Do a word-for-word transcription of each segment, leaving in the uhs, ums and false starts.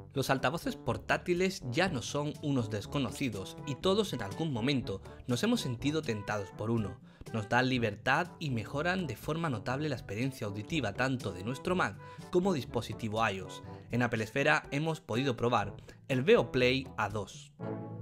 Los altavoces portátiles ya no son unos desconocidos y todos en algún momento nos hemos sentido tentados por uno. Nos dan libertad y mejoran de forma notable la experiencia auditiva tanto de nuestro Mac como dispositivo iOS. En Apple Esfera hemos podido probar el Beoplay A dos.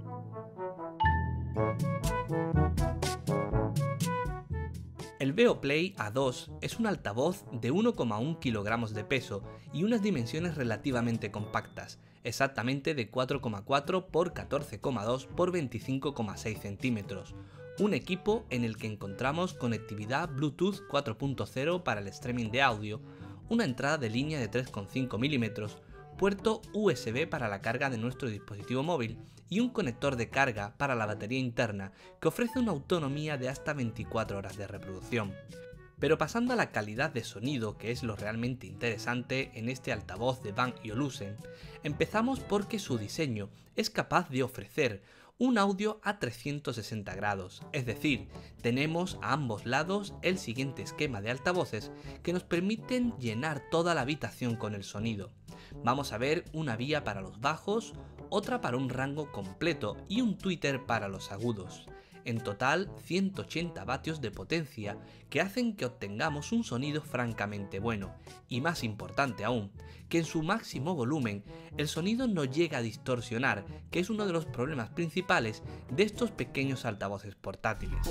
El Beoplay A dos es un altavoz de uno coma uno kilogramos de peso y unas dimensiones relativamente compactas, exactamente de cuatro coma cuatro por catorce coma dos por veinticinco coma seis centímetros. Un equipo en el que encontramos conectividad Bluetooth cuatro punto cero para el streaming de audio, una entrada de línea de tres coma cinco milímetros, puerto U S B para la carga de nuestro dispositivo móvil y un conector de carga para la batería interna que ofrece una autonomía de hasta veinticuatro horas de reproducción. Pero pasando a la calidad de sonido, que es lo realmente interesante en este altavoz de Bang and Olufsen, empezamos porque su diseño es capaz de ofrecer un audio a trescientos sesenta grados, es decir, tenemos a ambos lados el siguiente esquema de altavoces que nos permiten llenar toda la habitación con el sonido. Vamos a ver una vía para los bajos, otra para un rango completo y un tweeter para los agudos. En total ciento ochenta vatios de potencia que hacen que obtengamos un sonido francamente bueno y, más importante aún, que en su máximo volumen el sonido no llega a distorsionar, que es uno de los problemas principales de estos pequeños altavoces portátiles.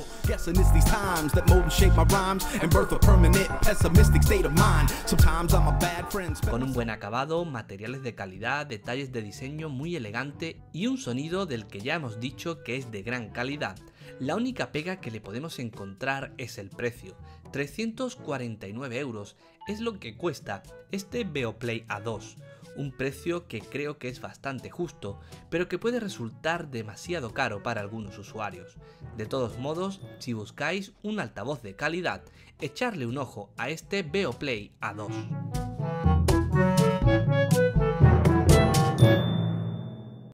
Con un buen acabado, materiales de calidad, detalles de diseño muy elegante y un sonido del que ya hemos dicho que es de gran calidad. La única pega que le podemos encontrar es el precio. trescientos cuarenta y nueve euros es lo que cuesta este Beoplay A dos, un precio que creo que es bastante justo, pero que puede resultar demasiado caro para algunos usuarios. De todos modos, si buscáis un altavoz de calidad, echarle un ojo a este Beoplay A dos.